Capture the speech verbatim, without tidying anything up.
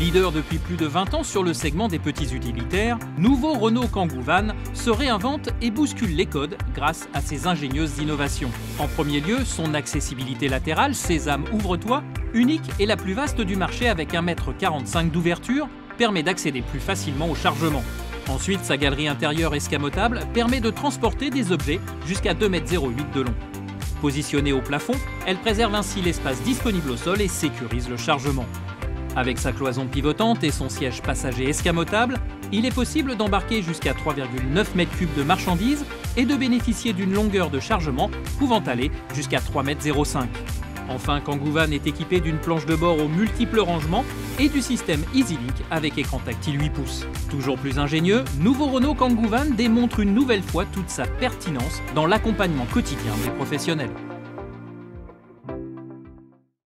Leader depuis plus de vingt ans sur le segment des petits utilitaires, nouveau Renault Kangoo Van se réinvente et bouscule les codes grâce à ses ingénieuses innovations. En premier lieu, son accessibilité latérale, Sésame ouvre-toi, unique et la plus vaste du marché avec un mètre quarante-cinq d'ouverture, permet d'accéder plus facilement au chargement. Ensuite, sa galerie intérieure escamotable permet de transporter des objets jusqu'à deux mètres zéro huit de long. Positionnée au plafond, elle préserve ainsi l'espace disponible au sol et sécurise le chargement. Avec sa cloison pivotante et son siège passager escamotable, il est possible d'embarquer jusqu'à trois virgule neuf mètres cubes de marchandises et de bénéficier d'une longueur de chargement pouvant aller jusqu'à trois mètres zéro cinq. Enfin, Kangoo Van est équipé d'une planche de bord aux multiples rangements et du système EasyLink avec écran tactile huit pouces. Toujours plus ingénieux, nouveau Renault Kangoo Van démontre une nouvelle fois toute sa pertinence dans l'accompagnement quotidien des professionnels.